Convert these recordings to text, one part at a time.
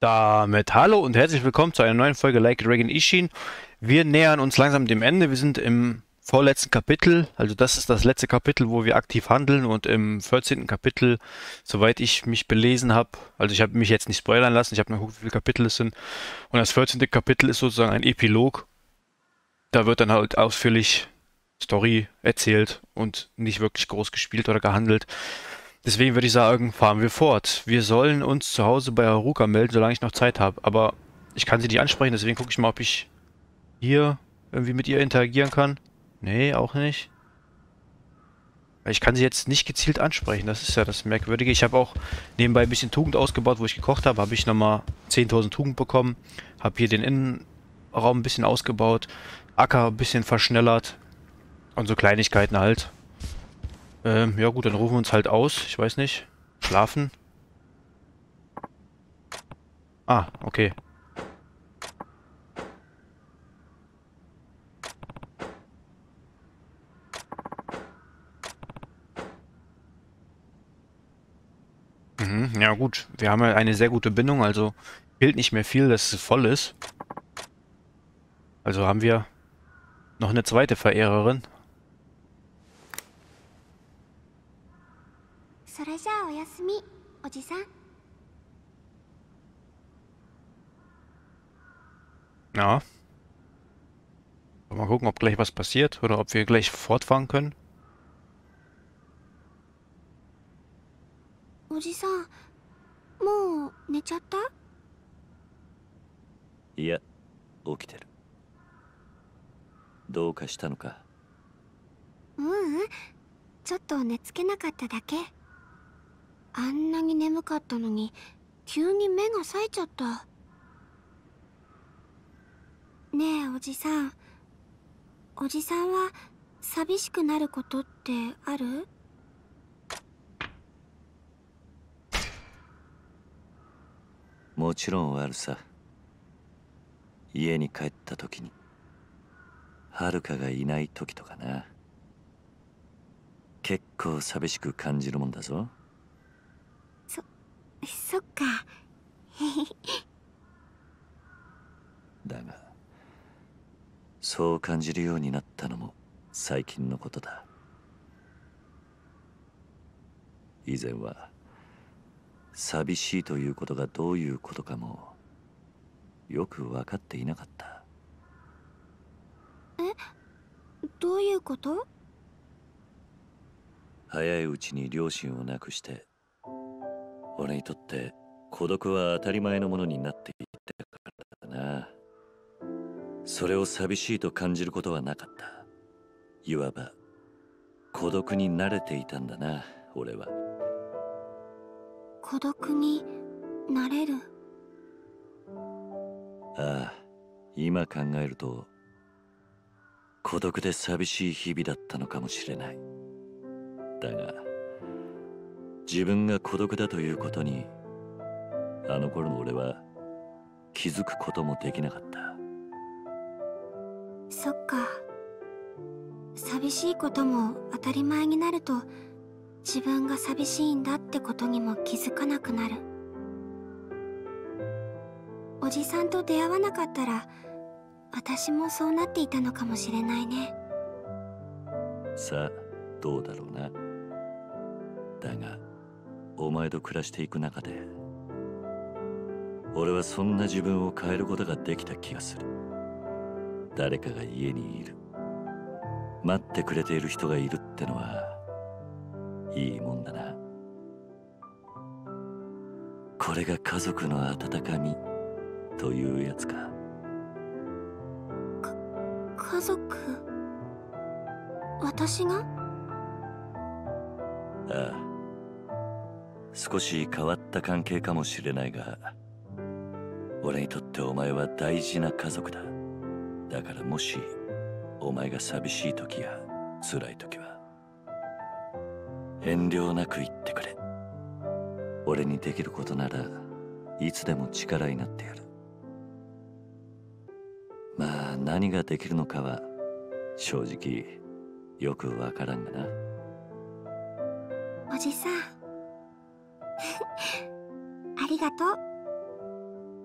Damit hallo und herzlich willkommen zu einer neuen Folge Like a Dragon Ishin. Wir nähern uns langsam dem Ende. Wir sind im vorletzten Kapitel. Also das ist das letzte Kapitel, wo wir aktiv handeln. Und im 14. Kapitel, soweit ich mich belesen habe, also ich habe mich jetzt nicht spoilern lassen, ich habe noch geguckt, wie viele Kapitel es sind. Und das 14. Kapitel ist sozusagen ein Epilog. Da wird dann halt ausführlich Story erzählt und nicht wirklich groß gespielt oder gehandelt. Deswegen würde ich sagen, fahren wir fort. Wir sollen uns zu Hause bei Haruka melden, solange ich noch Zeit habe. Aber ich kann sie nicht ansprechen, deswegen gucke ich mal, ob ich hier irgendwie mit ihr interagieren kann. Nee, auch nicht. Weil ich kann sie jetzt nicht gezielt ansprechen, das ist ja das Merkwürdige. Ich habe auch nebenbei ein bisschen Tugend ausgebaut, wo ich gekocht habe. Habe ich nochmal 10.000 Tugend bekommen. Habe hier den Innenraum ein bisschen ausgebaut. Acker ein bisschen verschnellert. Und so Kleinigkeiten halt. Ja gut, dann rufen wir uns halt aus. Ich weiß nicht. Schlafen? Ah, okay. Mhm, ja gut. Wir haben ja eine sehr gute Bindung, also fehlt nicht mehr viel, dass es voll ist. Also haben wir noch eine zweite Verehrerin. それじゃあおやすみ、おじさん。 Ja. Mal gucken, ob gleich was passiert oder ob wir gleich fortfahren können. おじさん、もう寝ちゃった？ いや、起きてる。どうかしたのか？ ううん、ちょっと寝つけなかっただけ。あんなに眠かったのに急に目が冴えちゃった。ねえおじさん、おじさんは寂しくなることってある？ もちろんあるさ。家に帰った時に遥がいない時とかな。結構寂しく感じるもんだぞ。 そっか。 だがそう感じるようになったのも最近のことだ。以前は寂しいということがどういうことかもよく分かっていなかった。 どういうこと？ 早いうちに両親を亡くして俺にとって孤独は当たり前のものになっていったからな。それを寂しいと感じることはなかった。いわば孤独に慣れていたんだな、俺は。 孤独になれる？ ああ、今考えると孤独で寂しい日々だったのかもしれない。だが自分が孤独だということにあの頃の俺は気づくこともできなかった。 そっか。寂しいことも当たり前になると自分が寂しいんだってことにも気づかなくなる。おじさんと出会わなかったら私もそうなっていたのかもしれないね。 さあどうだろうな。だがお前と暮らしていく中で俺はそんな自分を変えることができた気がする。誰かが家にいる、待ってくれている人がいるってのはいいもんだな。これが家族の温かみというやつか。 家族？私が？ ああ、少し変わった関係かもしれないが俺にとってお前は大事な家族だ。だからもしお前が寂しい時や辛い時は遠慮なく言ってくれ。俺にできることならいつでも力になってやる。まあ何ができるのかは正直よくわからんがな。 おじさんありがとう。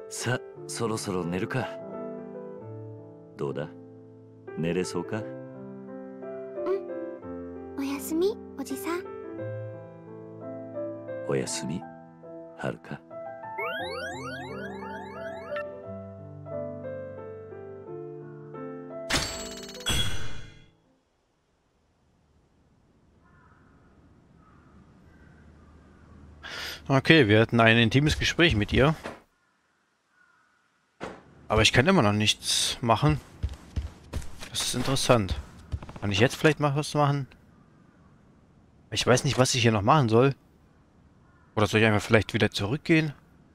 さ、そろそろ寝るか。どうだ？寝れそうか？ おやすみ、おじさん。 おやすみ、はるか。 Okay, wir hatten ein intimes Gespräch mit ihr. Aber ich kann immer noch nichts machen. Das ist interessant. Kann ich jetzt vielleicht mal was machen? Ich weiß nicht, was ich hier noch machen soll. Oder soll ich einfach vielleicht wieder zurückgehen?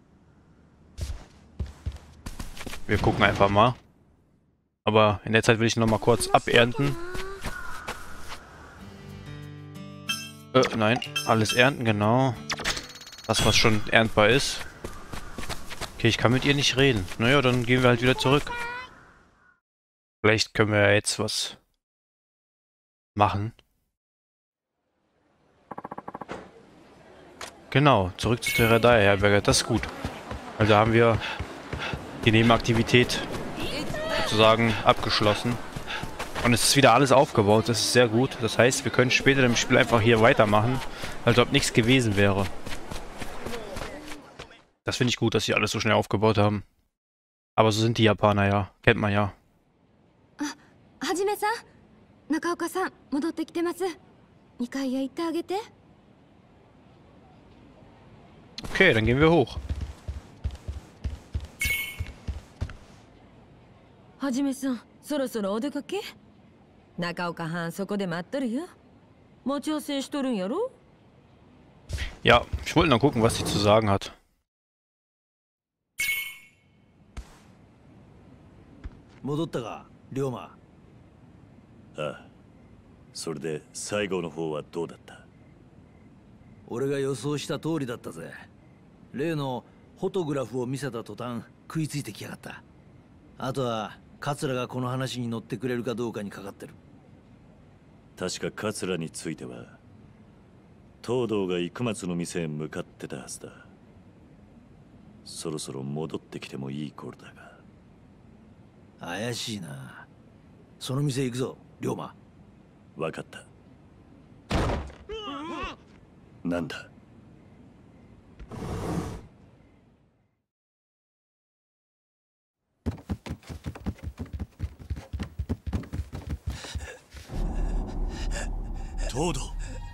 Wir gucken einfach mal. Aber in der Zeit will ich noch mal kurz abernten. Nein, alles ernten, genau. Das, was schon erntbar ist. Okay, ich kann mit ihr nicht reden. Naja, dann gehen wir halt wieder zurück. Vielleicht können wir ja jetzt was machen. Genau, zurück zu Teradai, Herberger. Das ist gut. Also haben wir die Nebenaktivität sozusagen abgeschlossen. Und es ist wieder alles aufgebaut. Das ist sehr gut. Das heißt, wir können später im Spiel einfach hier weitermachen, als ob nichts gewesen wäre. Das finde ich gut, dass sie alles so schnell aufgebaut haben. Aber so sind die Japaner ja. Kennt man ja. Hajime-san, Nakaoka-san, 戻ってきてます。2階へ行ってあげて。 Okay, dann gehen wir hoch. はじめさん、そろそろお出かけ？中岡はんそこで待っとるよ。待ち合わせしとるんやろ？ Ja, ich wollte noch gucken, was sie zu sagen hat. 戻ったか、龍馬。 ああ、それで最後の方はどうだった？ 俺が予想した通りだったぜ。例のフォトグラフを見せた途端食いついてきやがった。あとは桂がこの話に乗ってくれるかどうかにかかってる。 確か桂については東堂が生松の店へ向かってたはずだ。そろそろ戻ってきてもいい頃だが。 怪しいな。その店行くぞ、龍馬。 分かった。なんだ？東堂。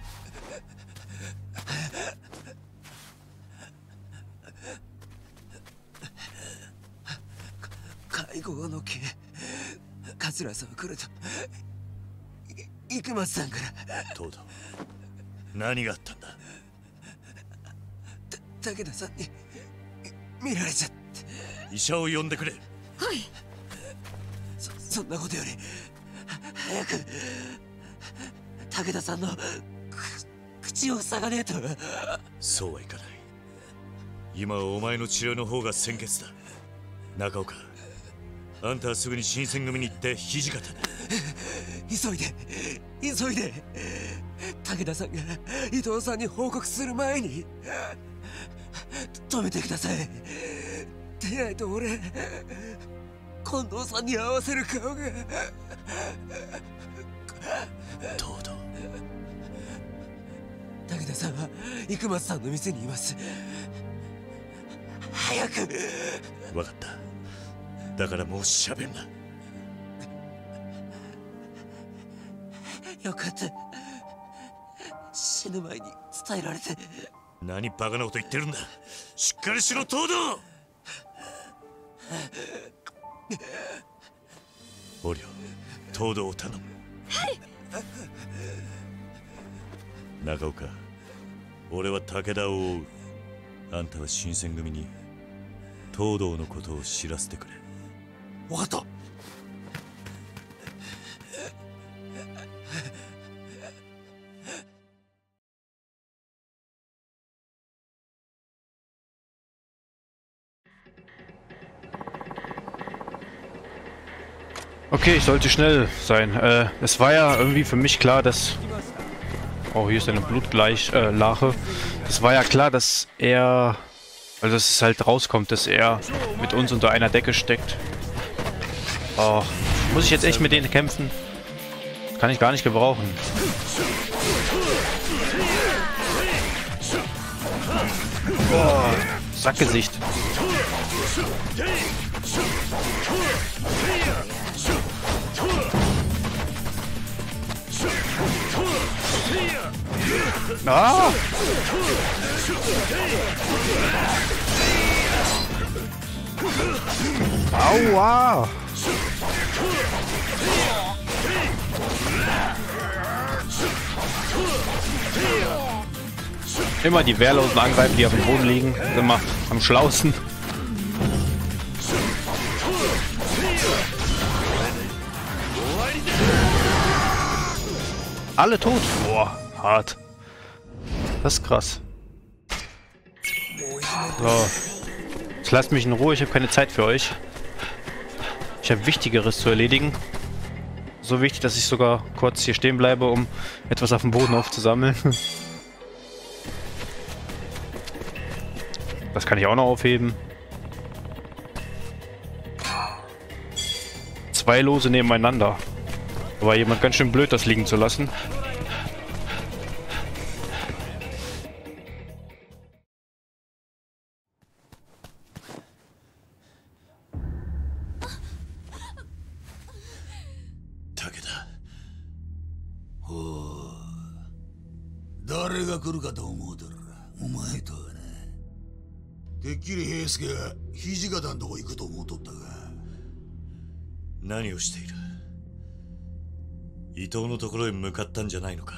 介護の件、桂さん来ると生松さんから。 東堂、何があったんだ？ 武田さんに見られちゃって。 医者を呼んでくれ。 はい。 そんなことより早く武田さんの口を塞がねえと。 そうはいかない。今はお前の治療の方が先決だ。中岡、あんたはすぐに新選組に行って土方だ。 急いで武田さんが伊藤さんに報告する前に止めてください。でないと俺近藤さんに合わせる顔が。 東堂。 武田さんは生松さんの店にいます。早く。 分かった。だからもう喋るな。 よかった。死ぬ前に伝えられて。 何バカなこと言ってるんだ。しっかりしろ、東堂。おりょ、東堂を頼む。 はい。 中岡、俺は武田を追う。あんたは新選組に東堂のことを知らせてくれ。 分かった。 Okay, ich sollte schnell sein. Es war ja irgendwie für mich klar, dass... Oh, hier ist eine Blutlache. Es war ja klar, dass er Also dass es halt rauskommt, dass er mit uns unter einer Decke steckt. Oh, muss ich jetzt echt mit denen kämpfen? Kann ich gar nicht gebrauchen. Oh, Sackgesicht. Ah! Aua! Immer die Wehrlosen angreifen, die auf dem Boden liegen. Sind immer am schlausten. Alle tot. Boah, hart. Das ist krass. So. Jetzt lasst mich in Ruhe, ich habe keine Zeit für euch. Ich habe Wichtigeres zu erledigen. So wichtig, dass ich sogar kurz hier stehen bleibe, um etwas auf dem Boden aufzusammeln. Das kann ich auch noch aufheben. 2 Lose nebeneinander. War jemand ganz schön blöd, das liegen zu lassen. Takeda. Oh. 誰が来るかと思うとる。お前とはね。てっきり平助が土方のとこ行くと思うとったが。 何をしている？伊藤のところへ向かったんじゃないのか。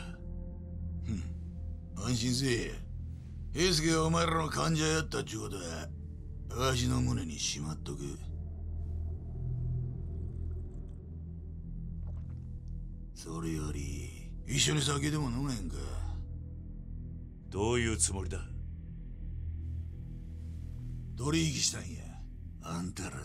安心せえ。平助がお前らの患者やったっちゅうことはわしの胸にしまっとく。それより一緒に酒でも飲めんか。 どういうつもりだ？ 取引したんや、あんたらと。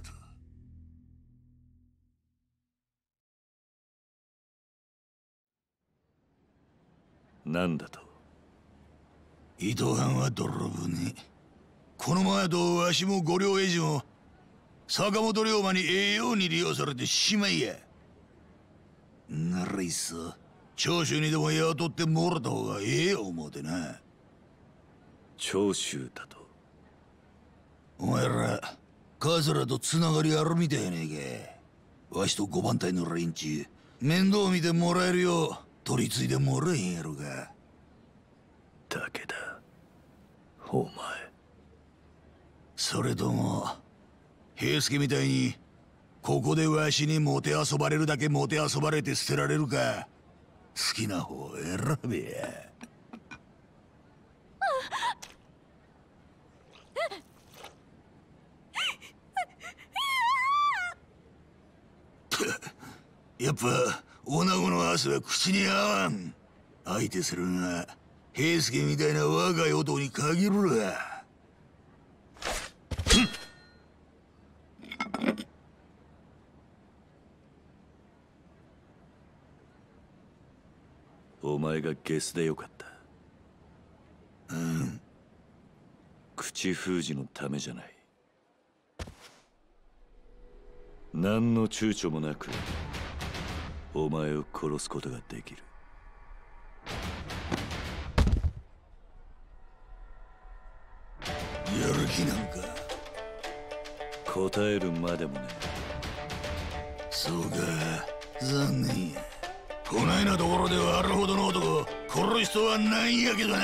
なんだと？ 伊藤藩は泥棒ね。この前とわしも五両英二も坂本龍馬に栄養に利用されてしまいや。ならいっそ長州にでも雇ってもらった方がええ思うてな。 長州だと？ お前ら桂とつながりあるみたいやねえか。わしと五番隊の連中面倒見てもらえるよう取り継いでもらえへんやろか。 武田、お前。 それとも平助みたいにここでわしにもてあそばれるだけもてあそばれて捨てられるか。好きな方を選べや。やっぱ女子の汗は口に合わん。相手するのは平助みたいな若い男に限るわ。 お前がゲスでよかった。 うん。 口封じのためじゃない。何の躊躇もなくお前を殺すことができる。 やる気なんか。 答えるまでもね。 そうか、残念や。こないなところではあるほどの男殺す人はないんやけどな。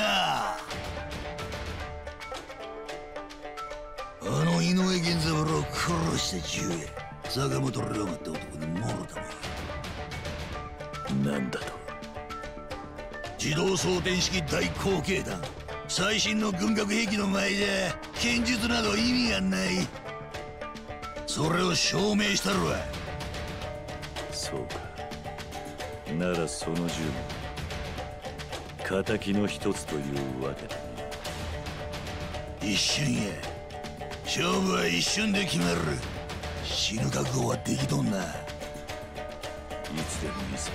あの井上源三郎を殺したちゅうや坂本龍馬って男にもろたもん。 なんだと？ 自動装填式大口径弾。最新の軍学兵器の前じゃ剣術など意味がない。それを証明したるわ。 そうか。ならその銃も敵の一つというわけだな。 一瞬や。勝負は一瞬で決まる。死ぬ覚悟はできとんな。いつでもいいさ。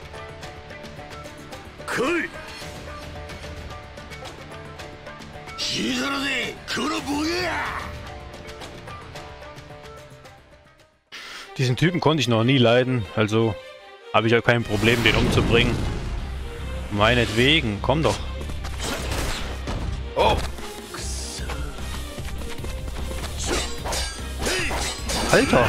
来い。 Diesen Typen konnte ich noch nie leiden, also habe ich ja kein Problem, den umzubringen. Meinetwegen, komm doch. Oh! Alter!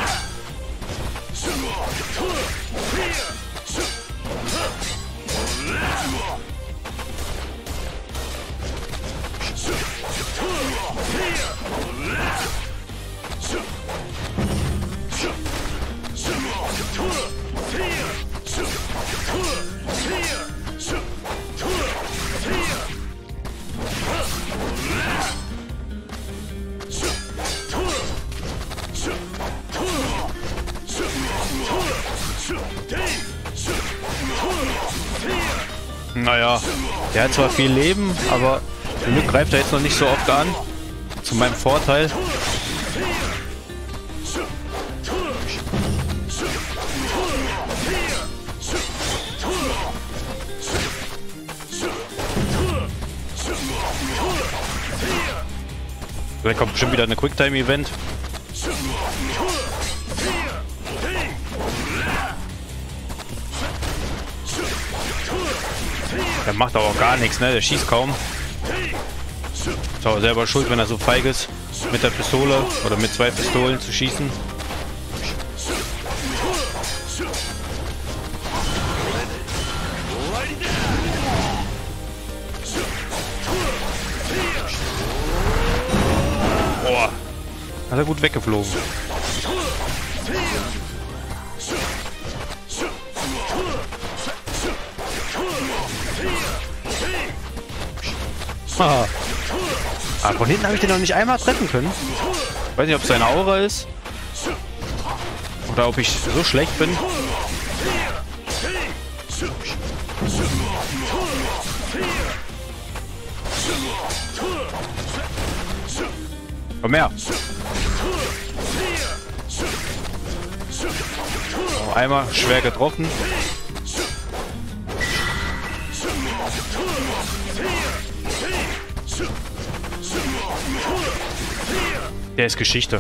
Naja, der hat zwar viel Leben, aber zum Glück greift er jetzt noch nicht so oft an. Zu meinem Vorteil. Vielleicht kommt bestimmt wieder eine Quicktime-Event. Der macht aber auch gar nichts, ne? Der schießt kaum. Ist aber selber schuld, wenn er so feig ist, mit der Pistole oder mit 2 Pistolen zu schießen. Boah. Hat er gut weggeflogen. Ah, von hinten habe ich den noch nicht einmal treffen können. Ich weiß nicht, ob es seine Aura ist. Oder ob ich so schlecht bin. Komm her. Oh, einmal schwer getroffen. Der ist Geschichte.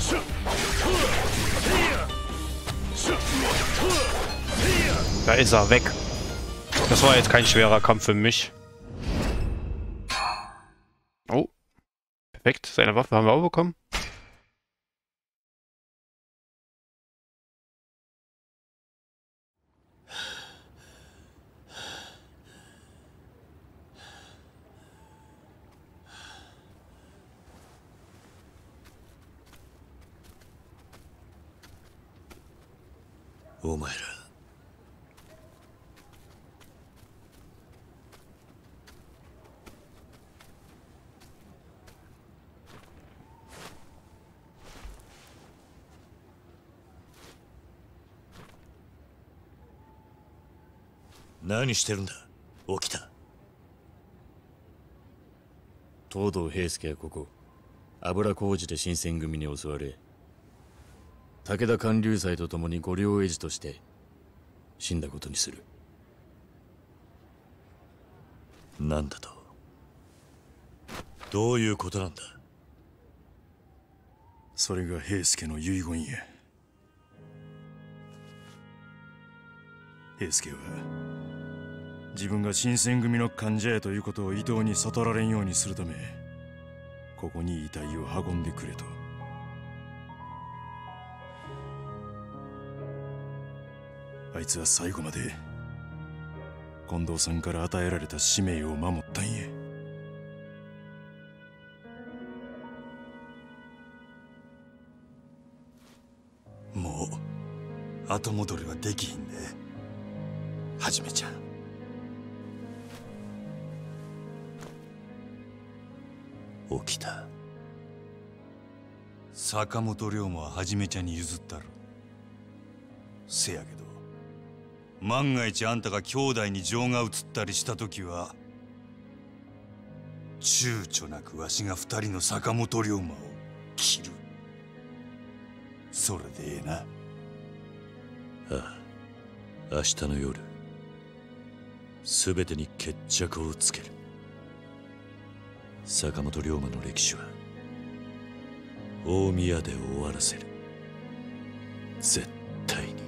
Da ist er, weg. Das war jetzt kein schwerer Kampf für mich. Oh. Perfekt. Seine Waffe haben wir auch bekommen. お前ら何してるんだ起きた東堂平介はここ油小路で新選組に襲われ武田観柳斎と共に御領絵師として死んだことにする。 なんだとどういうことなんだ。 それが平助の遺言や。平助は自分が新選組の患者やということを伊藤に悟られんようにするためここに遺体を運んでくれと。あいつは最後まで近藤さんから与えられた使命を守ったんや。もう後戻りはできひんで、はじめちゃん。 起きた。 坂本龍馬ははじめちゃんに譲ったろ。せやけど万が一あんたが兄弟に情が移ったりした時は躊躇なくわしが2人の坂本龍馬を切る。それでええな。 ああ、明日の夜全てに決着をつける。 坂本龍馬の歴史は大宮で終わらせる。絶対に。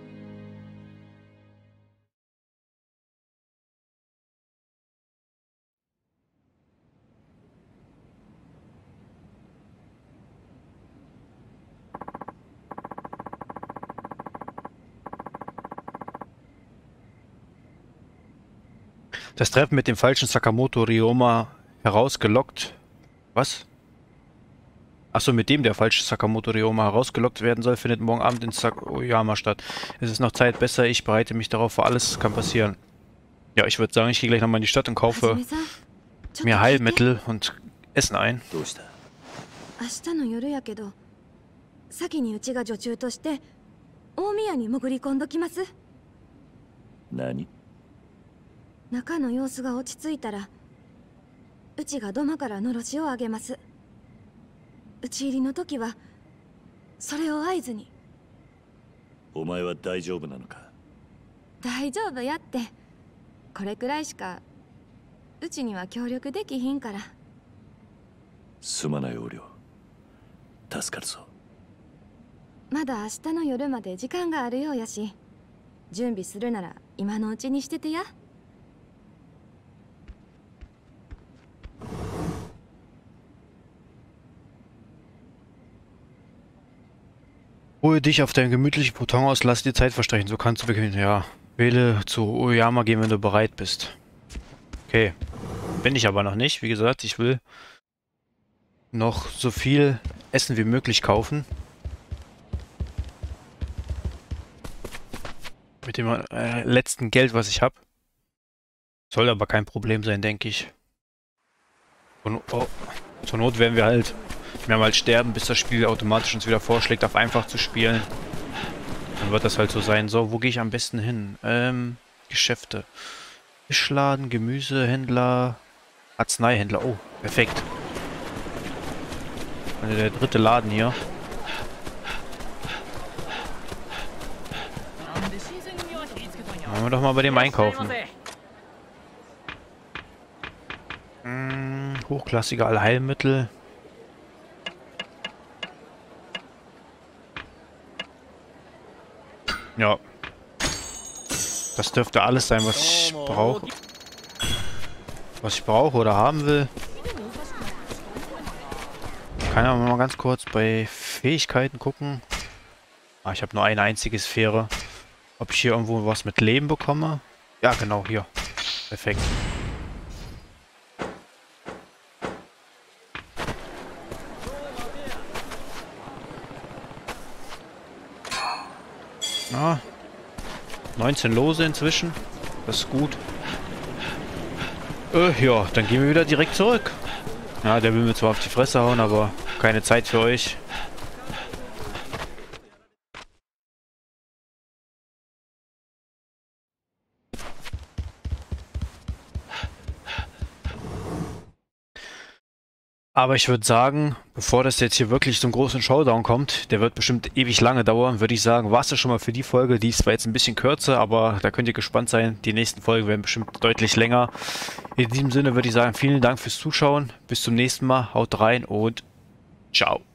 Das Treffen mit dem falschen Sakamoto Ryoma herausgelockt. Was? Achso, mit dem der falsche Sakamoto Ryoma herausgelockt werden soll, findet morgen Abend in Sakoyama statt. Es ist noch Zeit besser, ich bereite mich darauf vor, alles kann passieren. Ja, ich würde sagen, ich gehe gleich nochmal in die Stadt und kaufe mir Heilmittel und Essen ein. どうした？ 明日の夜やけど、先にうちが女中として大宮に潜り込んどきます。 何？ 中の様子が落ち着いたら、うちが土間からのろしを上げます。打ち入りの時はそれを合図に。 お前は大丈夫なのか？ 大丈夫やって。これくらいしかうちには協力できひんから。 すまない横領。助かるぞ。 まだ明日の夜まで時間があるようやし、準備するなら今のうちにしててや。 Ruhe dich auf deinem gemütlichen Futon aus, lass dir Zeit verstreichen, so kannst du beginnen. Ja, wähle zu Oyama gehen, wenn du bereit bist. Okay, bin ich aber noch nicht. Wie gesagt, ich will noch so viel Essen wie möglich kaufen. Mit dem letzten Geld, was ich habe. Soll aber kein Problem sein, denke ich. Zur Not werden wir halt mehrmals sterben, bis das Spiel automatisch uns wieder vorschlägt, auf einfach zu spielen. Dann wird das halt so sein. So, wo gehe ich am besten hin? Geschäfte. Fischladen, Gemüsehändler, Arzneihändler. Oh, perfekt. Also der dritte Laden hier. Wollen wir doch mal bei dem einkaufen. Hochklassige Allheilmittel. Ja. Das dürfte alles sein, was ich brauche. Was ich brauche oder haben will. Kann aber mal ganz kurz bei Fähigkeiten gucken. Ah, ich habe nur eine einzige Sphäre. Ob ich hier irgendwo was mit Leben bekomme? Ja, genau, hier. Perfekt. Ah, 19 Lose inzwischen. Das ist gut. Ja, dann gehen wir wieder direkt zurück. Ja, der will mir zwar auf die Fresse hauen, aber keine Zeit für euch. Aber ich würde sagen, bevor das jetzt hier wirklich zum großen Showdown kommt, der wird bestimmt ewig lange dauern, würde ich sagen, war es das schon mal für die Folge. Die ist zwar jetzt ein bisschen kürzer, aber da könnt ihr gespannt sein. Die nächsten Folgen werden bestimmt deutlich länger. In diesem Sinne würde ich sagen, vielen Dank fürs Zuschauen. Bis zum nächsten Mal. Haut rein und ciao.